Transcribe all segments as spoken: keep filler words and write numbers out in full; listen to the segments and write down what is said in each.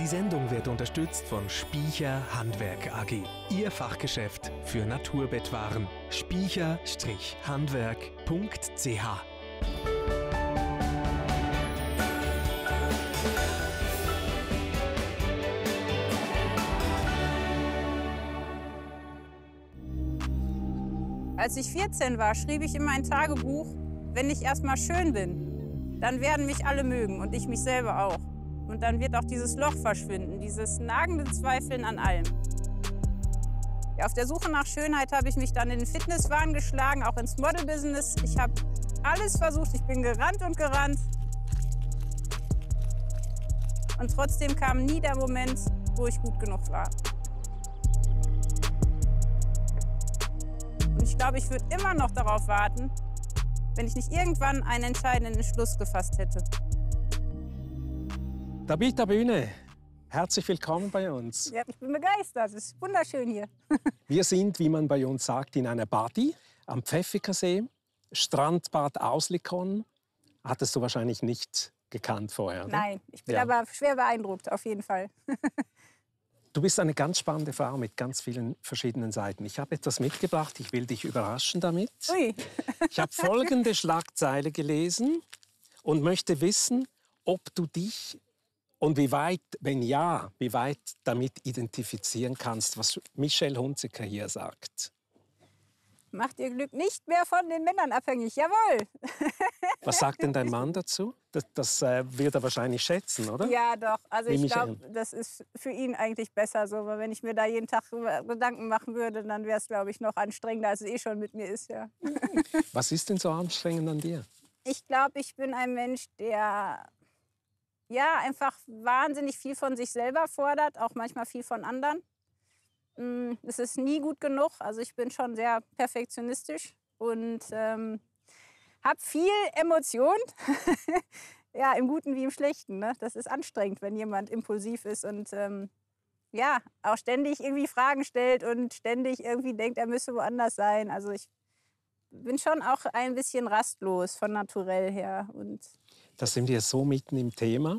Die Sendung wird unterstützt von Spycher Handwerk A G. Ihr Fachgeschäft für Naturbettwaren. spycher Handwerk punkt c h. Als ich vierzehn war, schrieb ich in mein Tagebuch, wenn ich erstmal schön bin, dann werden mich alle mögen und ich mich selber auch. Und dann wird auch dieses Loch verschwinden, dieses nagende Zweifeln an allem. Ja, auf der Suche nach Schönheit habe ich mich dann in den Fitnesswahn geschlagen, auch ins Model-Business. Ich habe alles versucht, ich bin gerannt und gerannt. Und trotzdem kam nie der Moment, wo ich gut genug war. Und ich glaube, ich würde immer noch darauf warten, wenn ich nicht irgendwann einen entscheidenden Entschluss gefasst hätte. Tabitha Bühne, herzlich willkommen bei uns. Ja, ich bin begeistert, es ist wunderschön hier. Wir sind, wie man bei uns sagt, in einer Badi am Pfäffikersee, Strandbad Auslikon. Hattest du wahrscheinlich nicht gekannt vorher, oder? Nein, ich bin Ja. aber schwer beeindruckt, auf jeden Fall. Du bist eine ganz spannende Frau mit ganz vielen verschiedenen Seiten. Ich habe etwas mitgebracht, ich will dich überraschen damit. Ui. Ich habe folgende Schlagzeile gelesen und möchte wissen, ob du dich und wie weit, wenn ja, wie weit damit identifizieren kannst, was Michelle Hunziker hier sagt. Macht ihr Glück nicht mehr von den Männern abhängig, jawohl. Was sagt denn dein Mann dazu? Das, das äh, wird er wahrscheinlich schätzen, oder? Ja, doch. Also Nehme ich ich glaube, an. das ist für ihn eigentlich besser so. Weil wenn ich mir da jeden Tag Gedanken machen würde, dann wäre es, glaube ich, noch anstrengender, als es eh schon mit mir ist. Ja. Was ist denn so anstrengend an dir? Ich glaube, ich bin ein Mensch, der ja, einfach wahnsinnig viel von sich selber fordert, auch manchmal viel von anderen. Es ist nie gut genug. Also ich bin schon sehr perfektionistisch und ähm, habe viel Emotion. Ja, im Guten wie im Schlechten. Ne? Das ist anstrengend, wenn jemand impulsiv ist und ähm, ja, auch ständig irgendwie Fragen stellt und ständig irgendwie denkt, er müsse woanders sein. Also ich bin schon auch ein bisschen rastlos von naturell her. Und Da sind wir so mitten im Thema.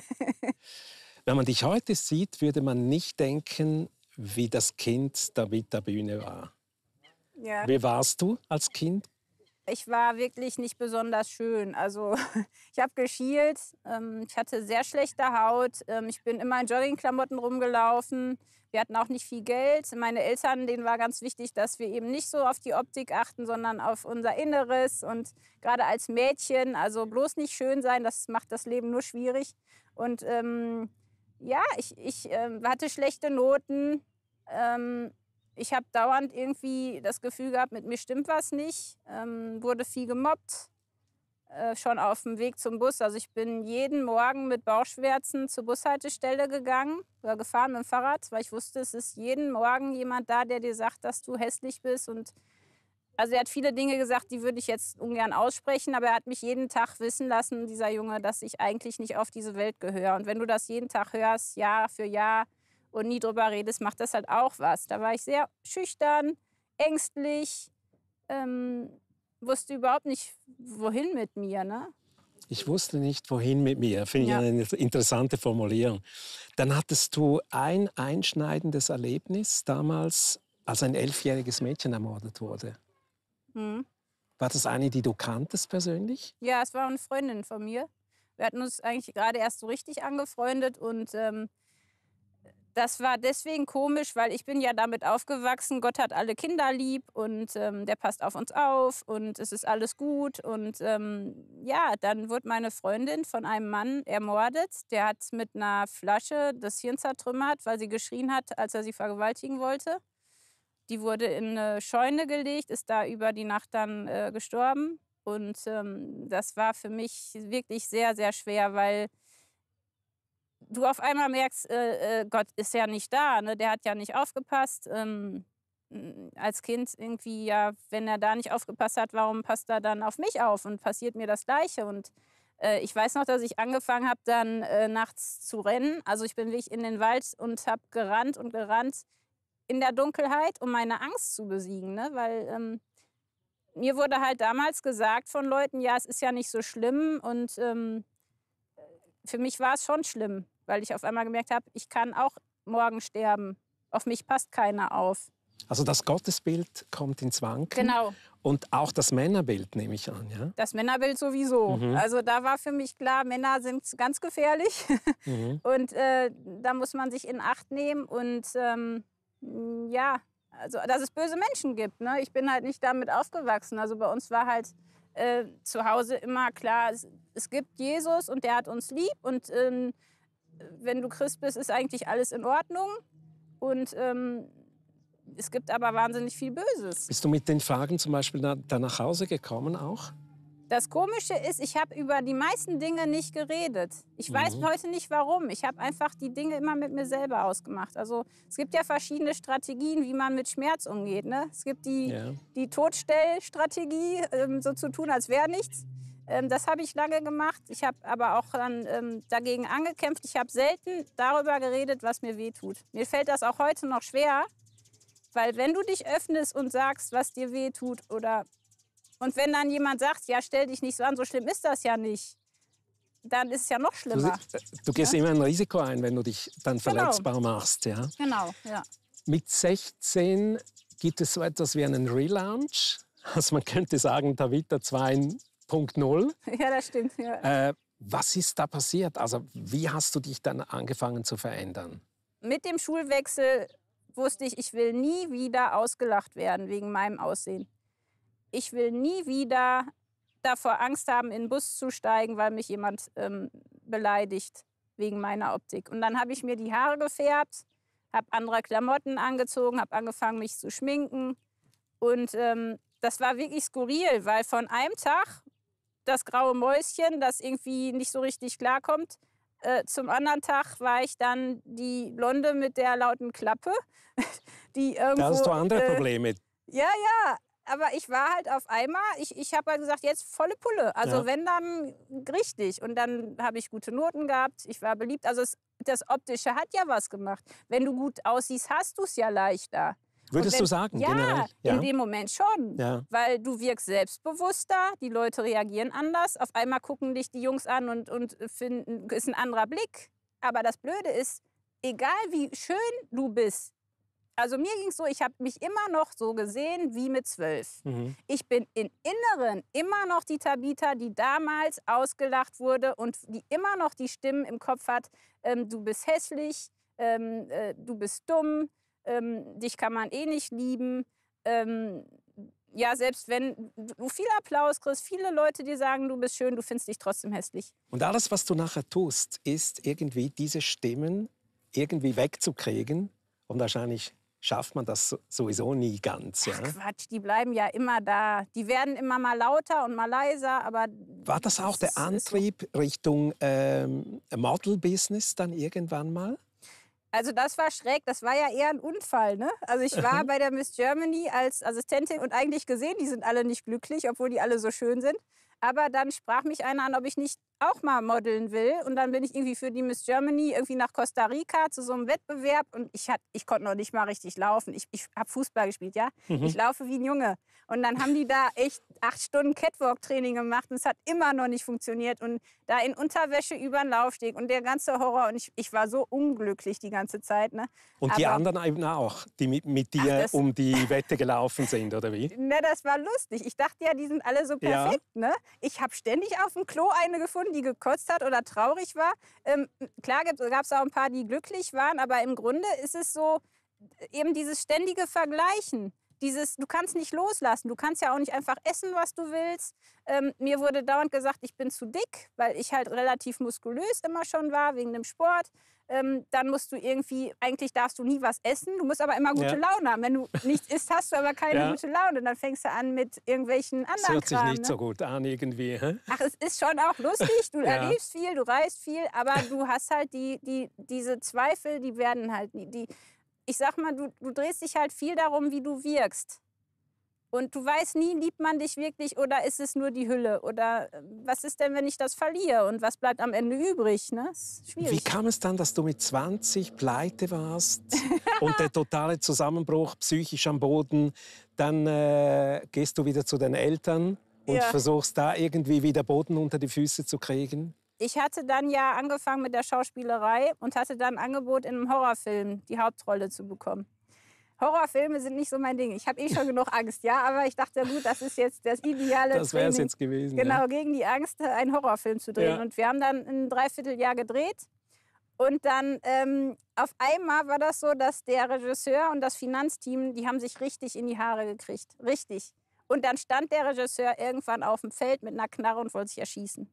Wenn man dich heute sieht, würde man nicht denken, wie das Kind Tabitha Bühne war. ja. Wie warst du als Kind? Ich war wirklich nicht besonders schön. Also ich habe geschielt, ähm, ich hatte sehr schlechte Haut, ähm, ich bin immer in Joggingklamotten rumgelaufen. Wir hatten auch nicht viel Geld. Meine Eltern, denen war ganz wichtig, dass wir eben nicht so auf die Optik achten, sondern auf unser Inneres. Und gerade als Mädchen, also bloß nicht schön sein, das macht das Leben nur schwierig. Und ähm, ja, ich, ich ähm, hatte schlechte Noten. Ähm, Ich habe dauernd irgendwie das Gefühl gehabt, mit mir stimmt was nicht. Ähm, wurde viel gemobbt, äh, schon auf dem Weg zum Bus. Also ich bin jeden Morgen mit Bauchschmerzen zur Bushaltestelle gegangen oder gefahren mit dem Fahrrad, weil ich wusste, es ist jeden Morgen jemand da, der dir sagt, dass du hässlich bist. Und also er hat viele Dinge gesagt, die würde ich jetzt ungern aussprechen, aber er hat mich jeden Tag wissen lassen, dieser Junge, dass ich eigentlich nicht auf diese Welt gehöre. Und wenn du das jeden Tag hörst, Jahr für Jahr, und nie drüber redest, macht das halt auch was. Da war ich sehr schüchtern, ängstlich, ähm, wusste überhaupt nicht, wohin mit mir. Ne? Ich wusste nicht, wohin mit mir. Finde ich Ja. eine interessante Formulierung. Dann hattest du ein einschneidendes Erlebnis damals, als ein elfjähriges Mädchen ermordet wurde. Mhm. War das eine, die du kanntest persönlich? Ja, es war eine Freundin von mir. Wir hatten uns eigentlich gerade erst so richtig angefreundet und ähm, das war deswegen komisch, weil ich bin ja damit aufgewachsen, Gott hat alle Kinder lieb und ähm, der passt auf uns auf und es ist alles gut. Und ähm, ja, dann wurde meine Freundin von einem Mann ermordet. Der hat mit einer Flasche das Hirn zertrümmert, weil sie geschrien hat, als er sie vergewaltigen wollte. Die wurde in eine Scheune gelegt, ist da über die Nacht dann äh, gestorben. Und ähm, das war für mich wirklich sehr, sehr schwer, weil du auf einmal merkst, äh, äh, Gott ist ja nicht da, ne? Der hat ja nicht aufgepasst. Ähm, als Kind irgendwie, ja, wenn er da nicht aufgepasst hat, warum passt er dann auf mich auf und passiert mir das Gleiche? Und äh, ich weiß noch, dass ich angefangen habe, dann äh, nachts zu rennen. Also ich bin wirklich in den Wald und habe gerannt und gerannt in der Dunkelheit, um meine Angst zu besiegen, ne? Weil ähm, mir wurde halt damals gesagt von Leuten, ja, es ist ja nicht so schlimm und ähm, für mich war es schon schlimm. weil ich auf einmal gemerkt habe, ich kann auch morgen sterben. Auf mich passt keiner auf. Also das Gottesbild kommt ins Wanken. Genau. Und auch das Männerbild, nehme ich an, ja? Das Männerbild sowieso. Mhm. Also da war für mich klar, Männer sind ganz gefährlich. Mhm. Und äh, da muss man sich in Acht nehmen. Und ähm, ja, also dass es böse Menschen gibt. Ne? Ich bin halt nicht damit aufgewachsen. Also bei uns war halt äh, zu Hause immer klar, es, es gibt Jesus und der hat uns lieb. Und ähm, wenn du Christ bist, ist eigentlich alles in Ordnung. Und ähm, es gibt aber wahnsinnig viel Böses. Bist du mit den Fragen zum Beispiel da, da nach Hause gekommen auch? Das Komische ist, ich habe über die meisten Dinge nicht geredet. Ich mhm. weiß heute nicht, warum. Ich habe einfach die Dinge immer mit mir selber ausgemacht. Also es gibt ja verschiedene Strategien, wie man mit Schmerz umgeht. Ne? Es gibt die, ja. die Todstellstrategie, ähm, so zu tun, als wäre nichts. Ähm, das habe ich lange gemacht. Ich habe aber auch dann ähm, dagegen angekämpft. Ich habe selten darüber geredet, was mir wehtut. Mir fällt das auch heute noch schwer. Weil wenn du dich öffnest und sagst, was dir weh tut, oder und wenn dann jemand sagt, ja, stell dich nicht so an, so schlimm ist das ja nicht, dann ist es ja noch schlimmer. Du, du gehst ja? immer ein Risiko ein, wenn du dich dann genau. verletzbar machst. Ja? Genau, ja. Mit sechzehn gibt es so etwas wie einen Relaunch. Also man könnte sagen, Davita zwei Punkt null. Ja, das stimmt. Ja. Äh, was ist da passiert? Also wie hast du dich dann angefangen zu verändern? Mit dem Schulwechsel wusste ich, ich will nie wieder ausgelacht werden wegen meinem Aussehen. Ich will nie wieder davor Angst haben, in den Bus zu steigen, weil mich jemand ähm, beleidigt wegen meiner Optik. Und dann habe ich mir die Haare gefärbt, habe andere Klamotten angezogen, habe angefangen, mich zu schminken. Und ähm, das war wirklich skurril, weil von einem Tag das graue Mäuschen, das irgendwie nicht so richtig klarkommt, Äh, zum anderen Tag war ich dann die Blonde mit der lauten Klappe. Die irgendwo, da hast du andere äh, Probleme. Ja, ja, aber ich war halt auf einmal, ich, ich habe halt gesagt, jetzt volle Pulle. Also ja. wenn, dann richtig. Und dann habe ich gute Noten gehabt, ich war beliebt. Also es, das Optische hat ja was gemacht. Wenn du gut aussiehst, hast du es ja leichter. Würdest wenn, du sagen, ja, generell? Ja, in dem Moment schon. Ja. Weil du wirkst selbstbewusster, die Leute reagieren anders. Auf einmal gucken dich die Jungs an und, und finden, ist ein anderer Blick. Aber das Blöde ist, egal wie schön du bist, also mir ging es so, ich habe mich immer noch so gesehen wie mit zwölf. Mhm. Ich bin im Inneren immer noch die Tabita, die damals ausgelacht wurde und die immer noch die Stimmen im Kopf hat, ähm, du bist hässlich, ähm, äh, du bist dumm, Ähm, dich kann man eh nicht lieben. Ähm, ja, selbst wenn du viel Applaus kriegst, viele Leute, die sagen, du bist schön, du findest dich trotzdem hässlich. Und alles, was du nachher tust, ist irgendwie diese Stimmen irgendwie wegzukriegen. Und wahrscheinlich schafft man das sowieso nie ganz. Ja? Ach Quatsch, die bleiben ja immer da. Die werden immer mal lauter und mal leiser, aber... War das auch der Antrieb Richtung ähm, Model-Business dann irgendwann mal? Also das war schräg, das war ja eher ein Unfall. Ne? Also ich war bei der Miss Germany als Assistentin und eigentlich gesehen, die sind alle nicht glücklich, obwohl die alle so schön sind. Aber dann sprach mich einer an, ob ich nicht auch mal modeln will. Und dann bin ich irgendwie für die Miss Germany irgendwie nach Costa Rica zu so einem Wettbewerb. Und ich, hat, ich konnte noch nicht mal richtig laufen. Ich, ich habe Fußball gespielt, ja. Mhm. Ich laufe wie ein Junge. Und dann haben die da echt acht Stunden Catwalk-Training gemacht. Und es hat immer noch nicht funktioniert. Und da in Unterwäsche über den Laufsteg und der ganze Horror. Und ich, ich war so unglücklich die ganze Zeit. Ne? Und Aber, die anderen eben auch, die mit, mit dir Ach, das, um die Wette gelaufen sind, oder wie? Ne, das war lustig. Ich dachte ja, die sind alle so perfekt. Ja. Ne? Ich habe ständig auf dem Klo eine gefunden, die gekotzt hat oder traurig war. Ähm, klar gab es auch ein paar, die glücklich waren, aber im Grunde ist es so eben dieses ständige Vergleichen. Dieses, du kannst nicht loslassen, du kannst ja auch nicht einfach essen, was du willst. Ähm, mir wurde dauernd gesagt, ich bin zu dick, weil ich halt relativ muskulös immer schon war, wegen dem Sport. Ähm, dann musst du irgendwie, eigentlich darfst du nie was essen, du musst aber immer gute ja. Laune haben. Wenn du nichts isst, hast du aber keine ja. gute Laune. Dann fängst du an mit irgendwelchen anderen Das hört sich Kram, nicht ne? so gut an irgendwie. Hä? Ach, es ist schon auch lustig, du ja. erlebst viel, du reist viel, aber du hast halt die, die, diese Zweifel, die werden halt nie, die, ich sag mal, du, du drehst dich halt viel darum, wie du wirkst. Und du weißt nie, liebt man dich wirklich oder ist es nur die Hülle? Oder was ist denn, wenn ich das verliere? Und was bleibt am Ende übrig? Ne? Das ist schwierig. Wie kam es dann, dass du mit zwanzig pleite warst und der totale Zusammenbruch, psychisch am Boden? Dann äh, gehst du wieder zu den Eltern und ja. versuchst da irgendwie wieder Boden unter die Füße zu kriegen? ich hatte dann ja angefangen mit der Schauspielerei und hatte dann ein Angebot, in einem Horrorfilm die Hauptrolle zu bekommen. Horrorfilme sind nicht so mein Ding. Ich habe eh schon genug Angst, ja, aber ich dachte, ja gut, das ist jetzt das ideale Das wäre es Training. jetzt gewesen. Genau, ja. gegen die Angst, einen Horrorfilm zu drehen. Ja. Und wir haben dann ein Dreivierteljahr gedreht. Und dann ähm, auf einmal war das so, dass der Regisseur und das Finanzteam, die haben sich richtig in die Haare gekriegt. Richtig. Und dann stand der Regisseur irgendwann auf dem Feld mit einer Knarre und wollte sich erschießen.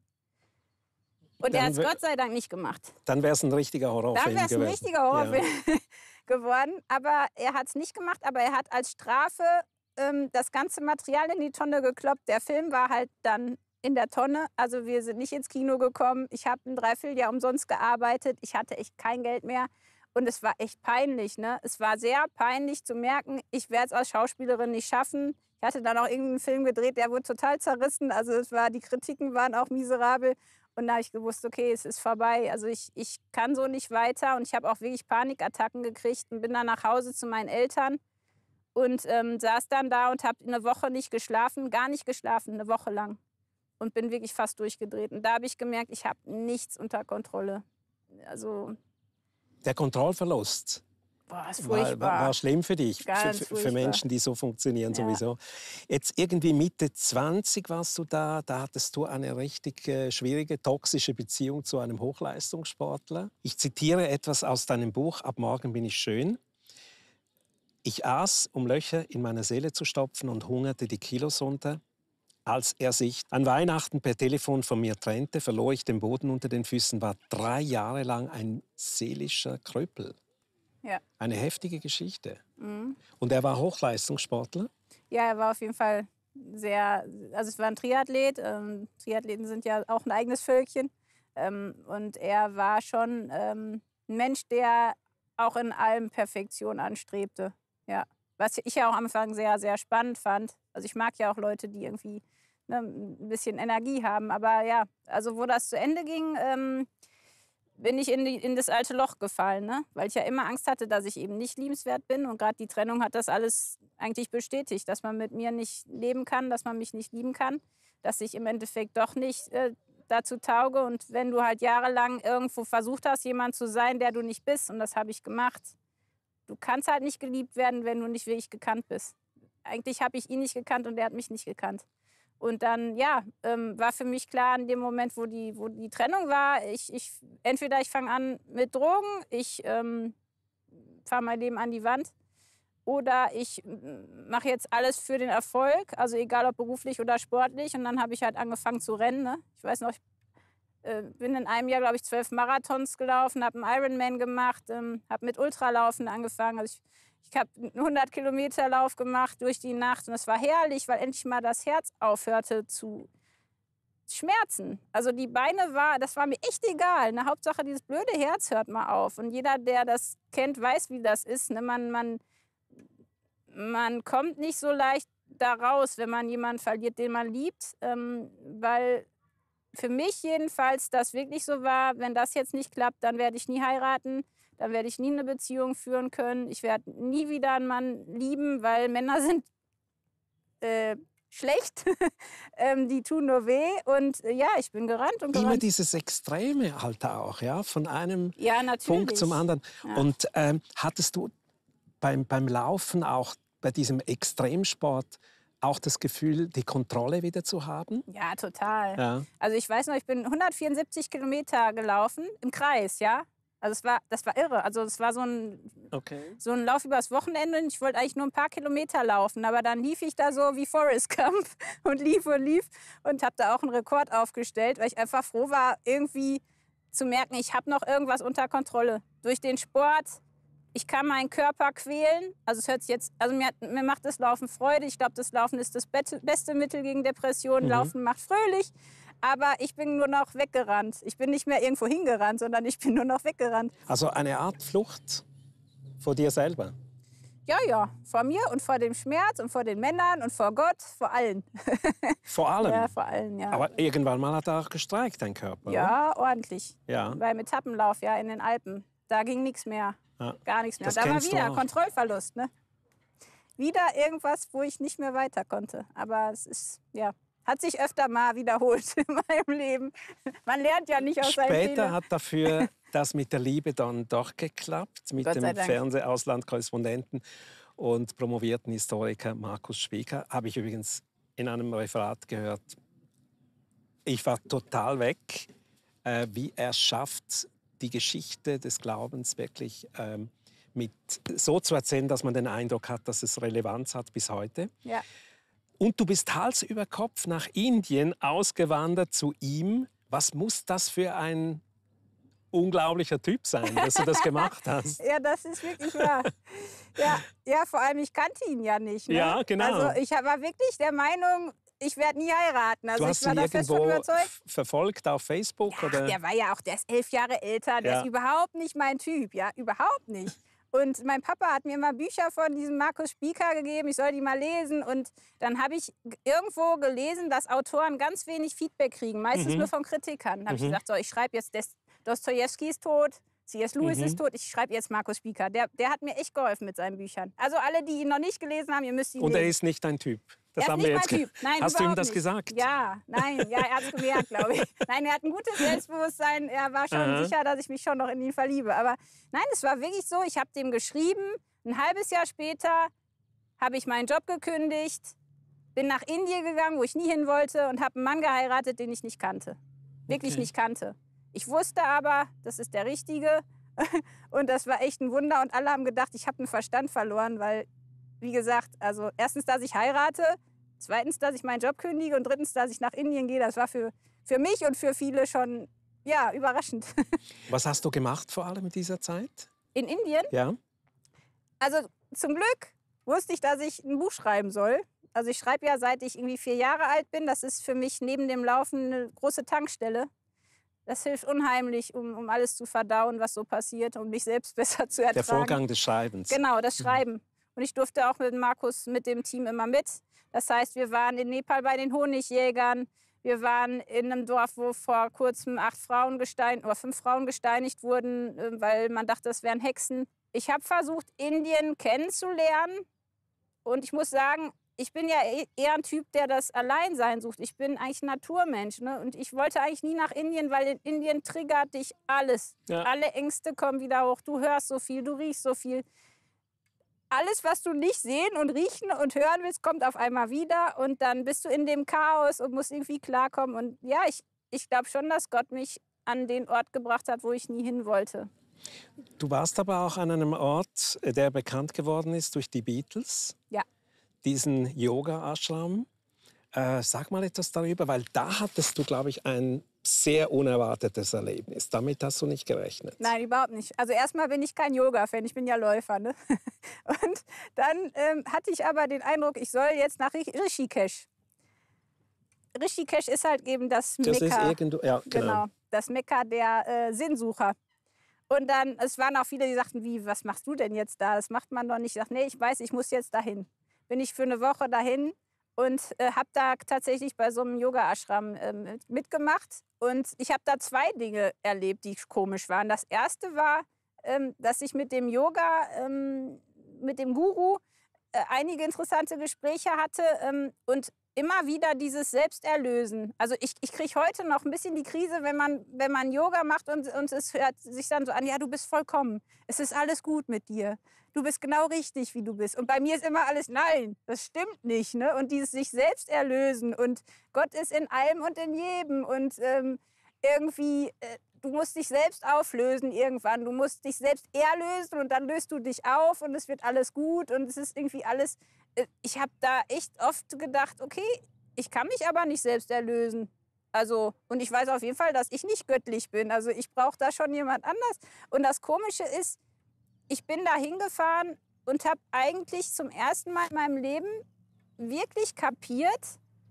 Und er hat es Gott sei Dank nicht gemacht. Dann wäre es ein richtiger Horrorfilm Dann wäre es ein gewesen. richtiger Horrorfilm ja. geworden. Aber er hat es nicht gemacht. Aber er hat als Strafe ähm, das ganze Material in die Tonne gekloppt. Der Film war halt dann in der Tonne. Also wir sind nicht ins Kino gekommen. Ich habe ein Dreivierteljahr umsonst gearbeitet. Ich hatte echt kein Geld mehr. Und es war echt peinlich. Ne? Es war sehr peinlich zu merken, ich werde es als Schauspielerin nicht schaffen. Ich hatte dann auch irgendeinen Film gedreht, der wurde total zerrissen. Also es war, die Kritiken waren auch miserabel. Und da habe ich gewusst, okay, es ist vorbei. Also ich, ich kann so nicht weiter. Und ich habe auch wirklich Panikattacken gekriegt und bin dann nach Hause zu meinen Eltern und ähm, saß dann da und habe eine Woche nicht geschlafen, gar nicht geschlafen, eine Woche lang. Und bin wirklich fast durchgedreht. Und da habe ich gemerkt, ich habe nichts unter Kontrolle. Also der Kontrollverlust boah, ist war, furchtbar. war, war schlimm für dich, Ganz für, für furchtbar. Menschen, die so funktionieren Ja. sowieso. Jetzt irgendwie Mitte zwanzig warst du da, da hattest du eine richtig äh, schwierige, toxische Beziehung zu einem Hochleistungssportler. Ich zitiere etwas aus deinem Buch „Ab morgen bin ich schön“. Ich aß, um Löcher in meine Seele zu stopfen und hungerte die Kilos runter. Als er sich an Weihnachten per Telefon von mir trennte, verlor ich den Boden unter den Füßen, war drei Jahre lang ein seelischer Kröpel. Ja. Eine heftige Geschichte. Mhm. Und er war Hochleistungssportler? Ja, er war auf jeden Fall sehr, also es war ein Triathlet. Ähm, Triathleten sind ja auch ein eigenes Völkchen. Ähm, und er war schon ähm, ein Mensch, der auch in allem Perfektion anstrebte. Ja. Was ich ja auch am Anfang sehr, sehr spannend fand. Also ich mag ja auch Leute, die irgendwie ne, ein bisschen Energie haben. Aber ja, also wo das zu Ende ging, ähm, bin ich in, die, in das alte Loch gefallen. Ne? Weil ich ja immer Angst hatte, dass ich eben nicht liebenswert bin. Und gerade die Trennung hat das alles eigentlich bestätigt. Dass man mit mir nicht leben kann, dass man mich nicht lieben kann. Dass ich im Endeffekt doch nicht äh, dazu tauge. Und wenn du halt jahrelang irgendwo versucht hast, jemand zu sein, der du nicht bist, und das habe ich gemacht, du kannst halt nicht geliebt werden, wenn du nicht wirklich gekannt bist. Eigentlich habe ich ihn nicht gekannt und er hat mich nicht gekannt. Und dann, ja, ähm, war für mich klar, in dem Moment, wo die, wo die Trennung war, ich, ich, entweder ich fange an mit Drogen, ich ähm, fahre mein Leben an die Wand, oder ich mache jetzt alles für den Erfolg, also egal ob beruflich oder sportlich. Und dann habe ich halt angefangen zu rennen. Ne? Ich weiß noch, ich äh, bin in einem Jahr, glaube ich, zwölf Marathons gelaufen, habe einen Ironman gemacht, ähm, habe mit Ultralaufen angefangen. Also ich, ich habe einen hundert Kilometer Lauf gemacht durch die Nacht und es war herrlich, weil endlich mal das Herz aufhörte zu schmerzen. Also die Beine, war, das war mir echt egal. Ne? Hauptsache, dieses blöde Herz hört mal auf. Und jeder, der das kennt, weiß, wie das ist. Ne? Man, man, man kommt nicht so leicht da raus, wenn man jemanden verliert, den man liebt, ähm, weil für mich jedenfalls das wirklich so war, wenn das jetzt nicht klappt, dann werde ich nie heiraten, dann werde ich nie eine Beziehung führen können, ich werde nie wieder einen Mann lieben, weil Männer sind äh, schlecht, ähm, die tun nur weh und äh, ja, ich bin gerannt und gerannt. Immer dieses Extreme halt auch, ja, von einem ja, Punkt zum anderen. Ja. Und ähm, hattest du beim, beim Laufen auch, bei diesem Extremsport, auch das Gefühl, die Kontrolle wieder zu haben? Ja, total. Ja. Also ich weiß noch, ich bin hundertvierundsiebzig Kilometer gelaufen im Kreis, ja. Also es war, das war irre. Also es war so ein, Okay. so ein Lauf übers Wochenende und ich wollte eigentlich nur ein paar Kilometer laufen. Aber dann lief ich da so wie Forrest Gump und lief und lief und habe da auch einen Rekord aufgestellt, weil ich einfach froh war, irgendwie zu merken, ich habe noch irgendwas unter Kontrolle. Durch den Sport, ich kann meinen Körper quälen. Also es hört sich jetzt, also mir, mir macht das Laufen Freude. Ich glaube, das Laufen ist das beste Mittel gegen Depressionen. Mhm. Laufen macht fröhlich. Aber ich bin nur noch weggerannt. Ich bin nicht mehr irgendwo hingerannt, sondern ich bin nur noch weggerannt. Also eine Art Flucht vor dir selber? Ja, ja. Vor mir und vor dem Schmerz und vor den Männern und vor Gott, vor allen. Vor allem? Ja, vor allen, ja. Aber irgendwann mal hat er auch gestreikt, dein Körper, oder? Ja, ordentlich. Ja. Beim Etappenlauf, ja, in den Alpen. Da ging nichts mehr. Ja. Gar nichts mehr. Das Da war kennst du wieder auch. Kontrollverlust, ne? Wieder irgendwas, wo ich nicht mehr weiter konnte. Aber es ist, ja, Hat sich öfter mal wiederholt in meinem Leben. Man lernt ja nicht aus seinen Fehlern. Später hat dafür das mit der Liebe dann doch geklappt, mit dem Fernsehauslandkorrespondenten und promovierten Historiker Markus Spieker. Habe ich übrigens in einem Referat gehört. Ich war total weg, äh, wie er schafft, die Geschichte des Glaubens wirklich ähm, mit so zu erzählen, dass man den Eindruck hat, dass es Relevanz hat bis heute. Ja. Und du bist Hals über Kopf nach Indien ausgewandert zu ihm. Was muss das für ein unglaublicher Typ sein, dass du das gemacht hast? Ja, das ist wirklich wahr. Ja, ja, vor allem, ich kannte ihn ja nicht. Ne? Ja, genau. Also ich war wirklich der Meinung, ich werde nie heiraten. Also du hast ich war ihn irgendwo überzeugt. verfolgt auf Facebook? Ja, oder? Der war ja auch, der ist elf Jahre älter, der Ja. ist überhaupt nicht mein Typ, ja, überhaupt nicht. Und mein Papa hat mir immer Bücher von diesem Markus Spieker gegeben, ich soll die mal lesen. Und dann habe ich irgendwo gelesen, dass Autoren ganz wenig Feedback kriegen, meistens Mhm. nur von Kritikern. Dann habe ich Mhm. gesagt, so, ich schreibe jetzt, Des- Dostojewski ist tot, C S. Lewis Mhm. ist tot, ich schreibe jetzt Markus Spieker. Der, der hat mir echt geholfen mit seinen Büchern. Also alle, die ihn noch nicht gelesen haben, ihr müsst ihn Und er lesen. ist nicht dein Typ? Das Er ist haben nicht wir mein jetzt ge- Typ. Nein, Hast du ihm überhaupt das nicht. gesagt? Ja, nein, ja, er hat es gemerkt, glaube ich. Nein, er hat ein gutes Selbstbewusstsein. Er war schon Aha. sicher, dass ich mich schon noch in ihn verliebe. Aber nein, es war wirklich so, ich habe dem geschrieben. Ein halbes Jahr später habe ich meinen Job gekündigt, bin nach Indien gegangen, wo ich nie hin wollte und habe einen Mann geheiratet, den ich nicht kannte. Wirklich Okay. nicht kannte. Ich wusste aber, das ist der Richtige. Und das war echt ein Wunder. Und alle haben gedacht, ich habe den Verstand verloren, weil, wie gesagt, also erstens, dass ich heirate, zweitens, dass ich meinen Job kündige und drittens, dass ich nach Indien gehe. Das war für, für mich und für viele schon, ja, überraschend. Was hast du gemacht vor allem in dieser Zeit? In Indien, Ja. also zum Glück wusste ich, dass ich ein Buch schreiben soll. Also ich schreibe ja, seit ich irgendwie vier Jahre alt bin. Das ist für mich neben dem Laufen eine große Tankstelle. Das hilft unheimlich, um, um alles zu verdauen, was so passiert, um mich selbst besser zu ertragen. Der Vorgang des Schreibens. Genau, das Schreiben. Und ich durfte auch mit Markus, mit dem Team immer mit. Das heißt, wir waren in Nepal bei den Honigjägern. Wir waren in einem Dorf, wo vor kurzem acht Frauen gestein, oder fünf Frauen gesteinigt wurden, äh, weil man dachte, das wären Hexen. Ich habe versucht, Indien kennenzulernen. Und ich muss sagen, ich bin ja e- eher ein Typ, der das Alleinsein sucht. Ich bin eigentlich ein Naturmensch. Ne? Und ich wollte eigentlich nie nach Indien, weil in Indien triggert dich alles. Ja. Alle Ängste kommen wieder hoch. Du hörst so viel, du riechst so viel. Alles, was du nicht sehen und riechen und hören willst, kommt auf einmal wieder. Und dann bist du in dem Chaos und musst irgendwie klarkommen. Und ja, ich, ich glaube schon, dass Gott mich an den Ort gebracht hat, wo ich nie hin wollte. Du warst aber auch an einem Ort, der bekannt geworden ist durch die Beatles. Ja. Diesen Yoga-Ashram. Äh, sag mal etwas darüber, weil da hattest du, glaube ich, ein sehr unerwartetes Erlebnis. Damit hast du nicht gerechnet. Nein, überhaupt nicht. Also erstmal bin ich kein Yoga-Fan, ich bin ja Läufer. Ne? Und dann ähm, hatte ich aber den Eindruck, ich soll jetzt nach Rish- Rishikesh. Rishikesh ist halt eben das, Das ist Mekka. irgendwo, ja, genau. Genau, das Mekka der äh, Sinnsucher. Und dann, es waren auch viele, die sagten, wie, was machst du denn jetzt da? Das macht man doch nicht. Ich sag, nee, ich weiß, ich muss jetzt dahin. Bin ich für eine Woche dahin und äh, habe da tatsächlich bei so einem Yoga-Ashram ähm, mitgemacht. Und ich habe da zwei Dinge erlebt, die komisch waren. Das erste war, ähm, dass ich mit dem Yoga, ähm, mit dem Guru, äh, einige interessante Gespräche hatte ähm, und immer wieder dieses Selbsterlösen. Also ich, ich kriege heute noch ein bisschen die Krise, wenn man, wenn man Yoga macht und, und es hört sich dann so an, ja, du bist vollkommen. Es ist alles gut mit dir. Du bist genau richtig, wie du bist. Und bei mir ist immer alles, nein, das stimmt nicht. Ne? Und dieses sich selbst erlösen und Gott ist in allem und in jedem. Und ähm, irgendwie, äh, du musst dich selbst auflösen irgendwann. Du musst dich selbst erlösen und dann löst du dich auf und es wird alles gut und es ist irgendwie alles. Äh, ich habe da echt oft gedacht, okay, ich kann mich aber nicht selbst erlösen. Also, und ich weiß auf jeden Fall, dass ich nicht göttlich bin. Also ich brauche da schon jemand anders. Und das Komische ist, ich bin da hingefahren und habe eigentlich zum ersten Mal in meinem Leben wirklich kapiert,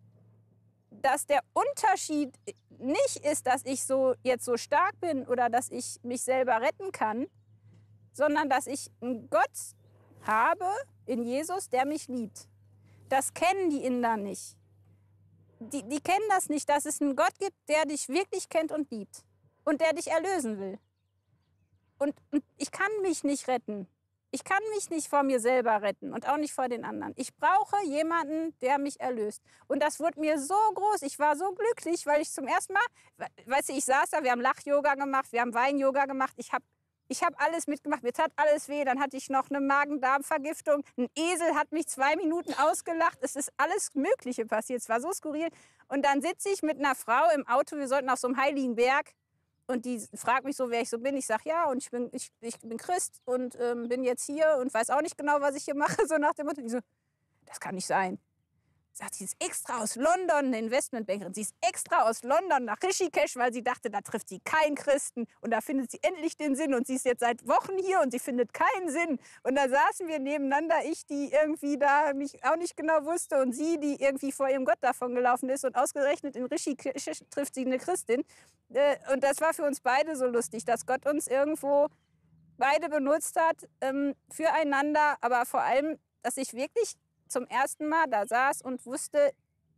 dass der Unterschied nicht ist, dass ich so jetzt so stark bin oder dass ich mich selber retten kann, sondern dass ich einen Gott habe in Jesus, der mich liebt. Das kennen die Inder nicht. Die, die kennen das nicht, dass es einen Gott gibt, der dich wirklich kennt und liebt und der dich erlösen will. Und, und ich kann mich nicht retten. Ich kann mich nicht vor mir selber retten und auch nicht vor den anderen. Ich brauche jemanden, der mich erlöst. Und das wurde mir so groß. Ich war so glücklich, weil ich zum ersten Mal, weißt du, ich saß da, wir haben Lach-Yoga gemacht, wir haben Wein-Yoga gemacht. Ich habe ich hab alles mitgemacht, mir tat alles weh. Dann hatte ich noch eine Magen-Darm-Vergiftung. Ein Esel hat mich zwei Minuten ausgelacht. Es ist alles Mögliche passiert. Es war so skurril. Und dann sitze ich mit einer Frau im Auto, wir sollten auf so einem heiligen Berg. Und die fragt mich so, wer ich so bin. Ich sage, ja, und ich bin, ich, ich bin Christ und ähm, bin jetzt hier und weiß auch nicht genau, was ich hier mache. So nach dem Motto. Die so, das kann nicht sein. Sagt, sie ist extra aus London, eine Investmentbankerin. Sie ist extra aus London nach Rishikesh, weil sie dachte, da trifft sie keinen Christen. Und da findet sie endlich den Sinn. Und sie ist jetzt seit Wochen hier und sie findet keinen Sinn. Und da saßen wir nebeneinander, ich, die irgendwie da mich auch nicht genau wusste, und sie, die irgendwie vor ihrem Gott davon gelaufen ist. Und ausgerechnet in Rishikesh trifft sie eine Christin. Und das war für uns beide so lustig, dass Gott uns irgendwo beide benutzt hat ähm, füreinander. Aber vor allem, dass ich wirklich zum ersten Mal da saß und wusste,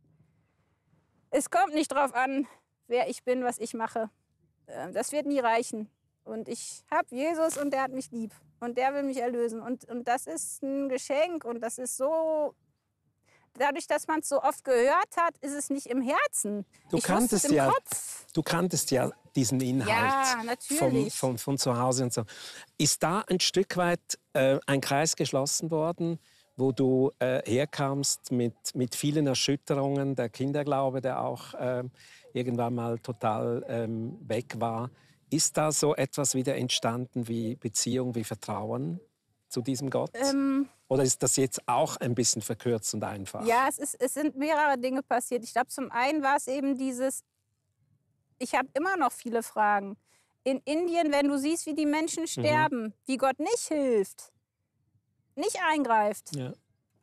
es kommt nicht drauf an, wer ich bin, was ich mache. Das wird nie reichen. Und ich habe Jesus und der hat mich lieb. Und der will mich erlösen. Und, und das ist ein Geschenk. Und das ist so, dadurch, dass man es so oft gehört hat, ist es nicht im Herzen. Du ich kanntest es im ja, Kopf. Du kanntest ja diesen Inhalt Ja, von, natürlich. von, von zu Hause und so. Ist da ein Stück weit äh, ein Kreis geschlossen worden, wo du äh, herkamst mit, mit vielen Erschütterungen, der Kinderglaube, der auch äh, irgendwann mal total ähm, weg war. Ist da so etwas wieder entstanden wie Beziehung, wie Vertrauen zu diesem Gott? Ähm, Oder ist das jetzt auch ein bisschen verkürzt und einfach? Ja, es, ist, es sind mehrere Dinge passiert. Ich glaube, zum einen war es eben dieses, ich habe immer noch viele Fragen. In Indien, wenn du siehst, wie die Menschen sterben, mhm. wie Gott nicht hilft, nicht eingreift, ja.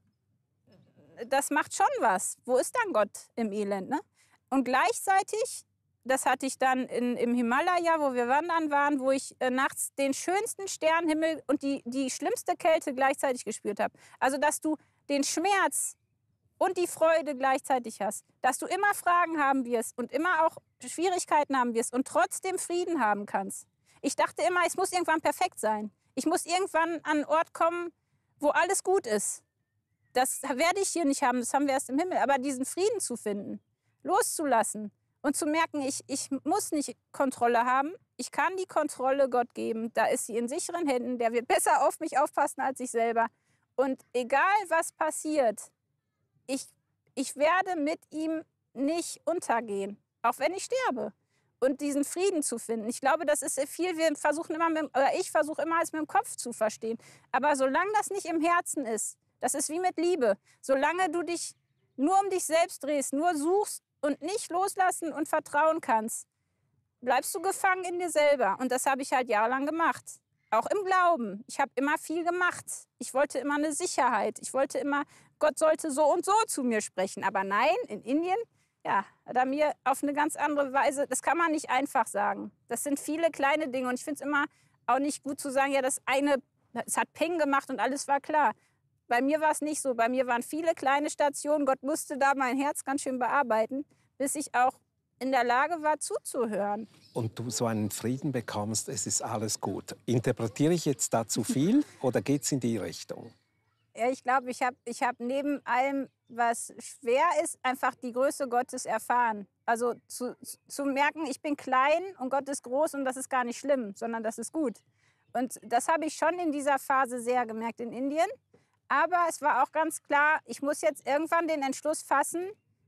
das macht schon was. Wo ist dann Gott im Elend? Ne? Und gleichzeitig, das hatte ich dann in, im Himalaya, wo wir wandern waren, wo ich äh, nachts den schönsten Sternenhimmel und die, die schlimmste Kälte gleichzeitig gespürt habe. Also, dass du den Schmerz und die Freude gleichzeitig hast. Dass du immer Fragen haben wirst und immer auch Schwierigkeiten haben wirst und trotzdem Frieden haben kannst. Ich dachte immer, es muss irgendwann perfekt sein. Ich muss irgendwann an einen Ort kommen, wo alles gut ist. Das werde ich hier nicht haben, das haben wir erst im Himmel. Aber diesen Frieden zu finden, loszulassen und zu merken, ich, ich muss nicht Kontrolle haben, ich kann die Kontrolle Gott geben. Da ist sie in sicheren Händen, der wird besser auf mich aufpassen als ich selber. Und egal, was passiert, ich, ich werde mit ihm nicht untergehen, auch wenn ich sterbe. Und diesen Frieden zu finden. Ich glaube, das ist viel, wir versuchen immer, mit, oder ich versuche immer, es mit dem Kopf zu verstehen. Aber solange das nicht im Herzen ist, das ist wie mit Liebe. Solange du dich nur um dich selbst drehst, nur suchst und nicht loslassen und vertrauen kannst, bleibst du gefangen in dir selber. Und das habe ich halt jahrelang gemacht. Auch im Glauben. Ich habe immer viel gemacht. Ich wollte immer eine Sicherheit. Ich wollte immer, Gott sollte so und so zu mir sprechen. Aber nein, in Indien, ja, hat er mir auf eine ganz andere Weise, das kann man nicht einfach sagen. Das sind viele kleine Dinge. Und ich finde es immer auch nicht gut zu sagen, ja, das eine, es hat Peng gemacht und alles war klar. Bei mir war es nicht so. Bei mir waren viele kleine Stationen. Gott musste da mein Herz ganz schön bearbeiten, bis ich auch in der Lage war, zuzuhören. Und du so einen Frieden bekommst, es ist alles gut. Interpretiere ich jetzt da zu viel oder geht es in die Richtung? Ja, ich glaube, ich habe ich hab neben allem, was schwer ist, einfach die Größe Gottes erfahren. Also zu, zu merken, ich bin klein und Gott ist groß und das ist gar nicht schlimm, sondern das ist gut. Und das habe ich schon in dieser Phase sehr gemerkt in Indien. Aber es war auch ganz klar, ich muss jetzt irgendwann den Entschluss fassen,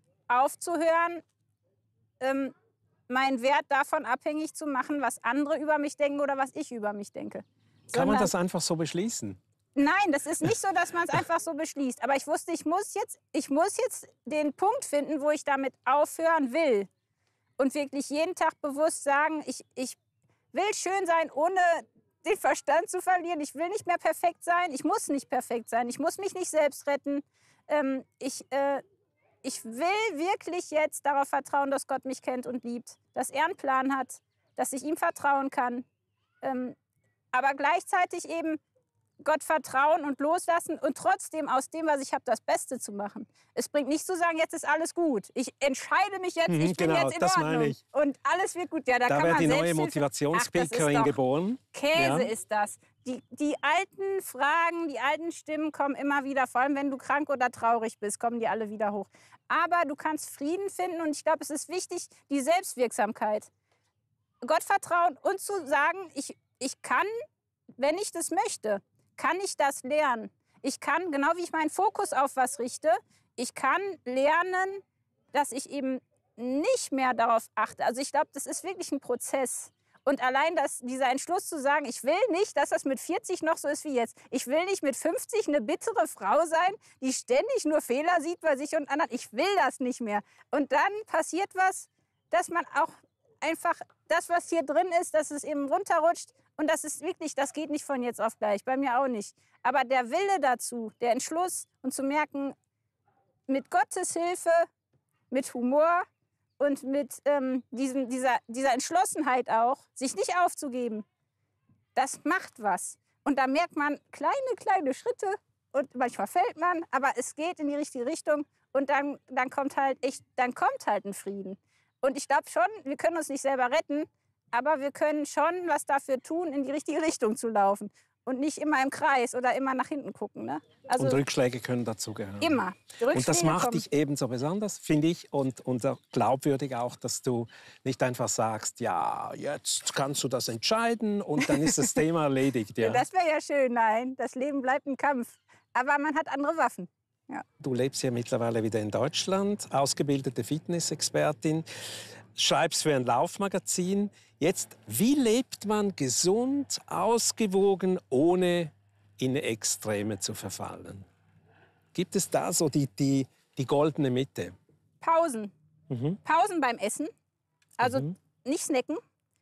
aufzuhören, ähm, meinen Wert davon abhängig zu machen, was andere über mich denken oder was ich über mich denke. Kann Sondern, man das einfach so beschließen? Nein, das ist nicht so, dass man es einfach so beschließt. Aber ich wusste, ich muss, jetzt, ich muss jetzt den Punkt finden, wo ich damit aufhören will. Und wirklich jeden Tag bewusst sagen, ich, ich will schön sein, ohne den Verstand zu verlieren. Ich will nicht mehr perfekt sein. Ich muss nicht perfekt sein. Ich muss mich nicht selbst retten. Ähm, ich, äh, ich will wirklich jetzt darauf vertrauen, dass Gott mich kennt und liebt. Dass er einen Plan hat, dass ich ihm vertrauen kann. Ähm, aber gleichzeitig eben Gott vertrauen und loslassen und trotzdem aus dem, was ich habe, das Beste zu machen. Es bringt nicht zu sagen, jetzt ist alles gut. Ich entscheide mich jetzt, ich bin genau, jetzt in das Ordnung. meine ich. Und alles wird gut. Ja, da Da kann wäre man die neue Selbsthilfe- Motivationsspeakerin Ach, das ist doch geboren. Käse Ja. ist das. Die, die alten Fragen, die alten Stimmen kommen immer wieder, vor allem wenn du krank oder traurig bist, kommen die alle wieder hoch. Aber du kannst Frieden finden und ich glaube, es ist wichtig, die Selbstwirksamkeit. Gottvertrauen und zu sagen, ich, ich kann, wenn ich das möchte, kann ich das lernen. Ich kann, genau wie ich meinen Fokus auf was richte, ich kann lernen, dass ich eben nicht mehr darauf achte. Also ich glaube, das ist wirklich ein Prozess. Und allein das, dieser Entschluss zu sagen, ich will nicht, dass das mit vierzig noch so ist wie jetzt. Ich will nicht mit fünfzig eine bittere Frau sein, die ständig nur Fehler sieht bei sich und anderen. Ich will das nicht mehr. Und dann passiert was, dass man auch einfach das, was hier drin ist, dass es eben runterrutscht. Und das ist wirklich, das geht nicht von jetzt auf gleich, bei mir auch nicht. Aber der Wille dazu, der Entschluss und zu merken, mit Gottes Hilfe, mit Humor und mit ähm, diesem, dieser, dieser Entschlossenheit auch, sich nicht aufzugeben, das macht was. Und da merkt man kleine, kleine Schritte und manchmal fällt man, aber es geht in die richtige Richtung und dann, dann kommt halt echt, dann kommt halt ein Frieden. Und ich glaube schon, wir können uns nicht selber retten, aber wir können schon was dafür tun, in die richtige Richtung zu laufen. Und nicht immer im Kreis oder immer nach hinten gucken. Ne? Also und Rückschläge können dazugehören. Immer. Und das macht kommen. dich ebenso besonders, finde ich. Und, und glaubwürdig auch, dass du nicht einfach sagst, ja, jetzt kannst du das entscheiden und dann ist das Thema erledigt. Ja. Das wäre ja schön. Nein, das Leben bleibt ein Kampf. Aber man hat andere Waffen. Ja. Du lebst ja mittlerweile wieder in Deutschland, ausgebildete Fitnessexpertin, schreibst für ein Laufmagazin. Jetzt, wie lebt man gesund, ausgewogen, ohne in Extreme zu verfallen? Gibt es da so die, die, die goldene Mitte? Pausen. Mhm. Pausen beim Essen. Also Mhm. nicht snacken.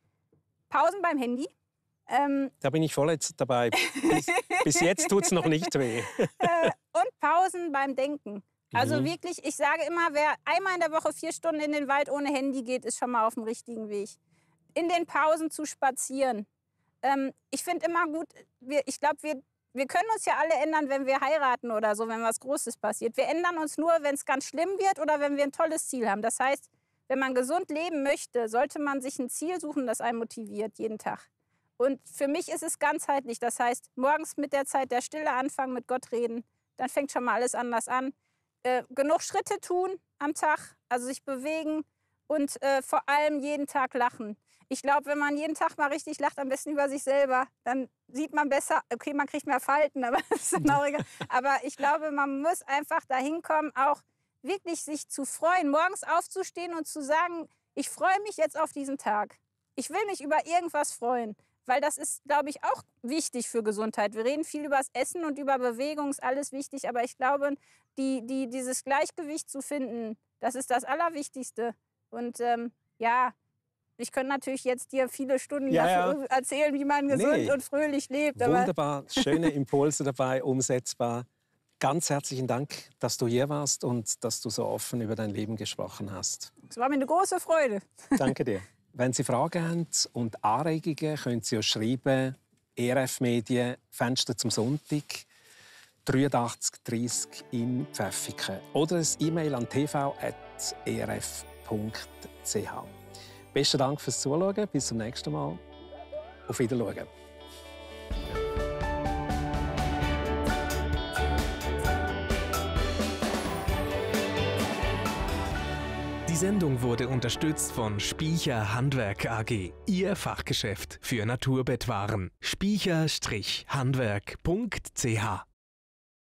Pausen beim Handy. Ähm, Da bin ich voll jetzt dabei. Bis, bis jetzt tut es noch nicht weh. äh, und Pausen beim Denken. Also Mhm. wirklich, ich sage immer, wer einmal in der Woche vier Stunden in den Wald ohne Handy geht, ist schon mal auf dem richtigen Weg. In den Pausen zu spazieren. Ähm, ich finde immer gut, wir, ich glaube, wir, wir können uns ja alle ändern, wenn wir heiraten oder so, wenn was Großes passiert. Wir ändern uns nur, wenn es ganz schlimm wird oder wenn wir ein tolles Ziel haben. Das heißt, wenn man gesund leben möchte, sollte man sich ein Ziel suchen, das einen motiviert, jeden Tag. Und für mich ist es ganzheitlich. Das heißt, morgens mit der Zeit der Stille anfangen, mit Gott reden, dann fängt schon mal alles anders an. Äh, genug Schritte tun am Tag, also sich bewegen und äh, vor allem jeden Tag lachen. Ich glaube, wenn man jeden Tag mal richtig lacht, am besten über sich selber, dann sieht man besser, okay, man kriegt mehr Falten, aber das ist dann auch egal. Aber ich glaube, man muss einfach dahin kommen, auch wirklich sich zu freuen, morgens aufzustehen und zu sagen, ich freue mich jetzt auf diesen Tag. Ich will mich über irgendwas freuen, weil das ist, glaube ich, auch wichtig für Gesundheit. Wir reden viel über das Essen und über Bewegung, ist alles wichtig, aber ich glaube, die, die, dieses Gleichgewicht zu finden, das ist das Allerwichtigste. Und ähm, ja, ich könnte natürlich jetzt dir viele Stunden Ja, dafür ja. erzählen, wie man gesund Nee. und fröhlich lebt. Aber Wunderbar, schöne Impulse dabei, umsetzbar. Ganz herzlichen Dank, dass du hier warst und dass du so offen über dein Leben gesprochen hast. es war mir eine große Freude. Danke dir. Wenn Sie Fragen haben und Anregungen, können Sie uns schreiben. E R F Medien, Fenster zum Sonntag, dreiundachtzig dreißig in Pfäffiken. Oder ein E-Mail an t v at e r f punkt c h. Besten Dank fürs Zuschauen. Bis zum nächsten Mal. Auf Wiedersehen. Die Sendung wurde unterstützt von Spiecher Handwerk A G, Ihr Fachgeschäft für Naturbettwaren. spiecher Handwerk punkt c h